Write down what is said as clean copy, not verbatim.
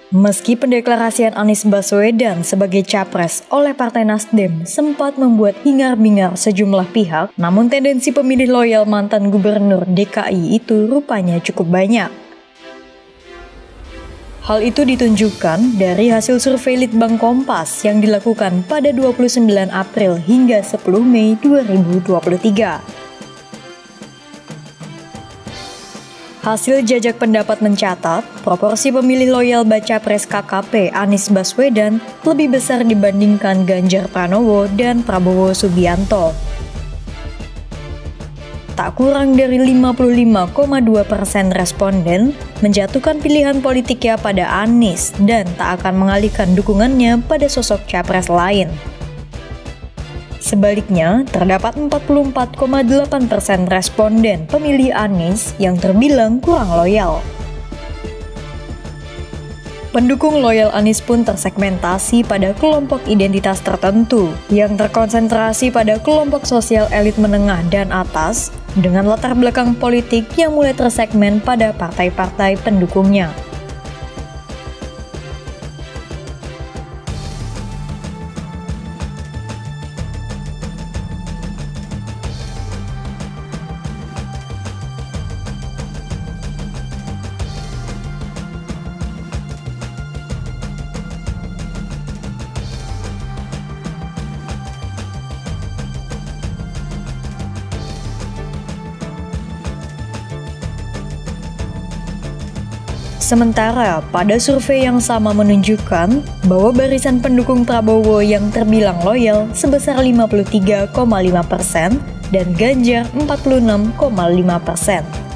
Meski pendeklarasian Anies Baswedan sebagai capres oleh Partai Nasdem sempat membuat hingar-bingar sejumlah pihak, namun tendensi pemilih loyal mantan gubernur DKI itu rupanya cukup banyak. Hal itu ditunjukkan dari hasil survei Litbang Kompas yang dilakukan pada 29 April hingga 10 Mei 2023. Hasil jajak pendapat mencatat, proporsi pemilih loyal baca pres KKP Anies Baswedan lebih besar dibandingkan Ganjar Pranowo dan Prabowo Subianto. Tak kurang dari 55,2% responden menjatuhkan pilihan politiknya pada Anies dan tak akan mengalihkan dukungannya pada sosok capres lain. Sebaliknya, terdapat 44,8% responden pemilih Anies yang terbilang kurang loyal. Pendukung loyal Anies pun tersegmentasi pada kelompok identitas tertentu yang terkonsentrasi pada kelompok sosial elit menengah dan atas dengan latar belakang politik yang mulai tersegmen pada partai-partai pendukungnya. Sementara pada survei yang sama menunjukkan bahwa barisan pendukung Prabowo yang terbilang loyal sebesar 53,5% dan Ganjar 46,5%.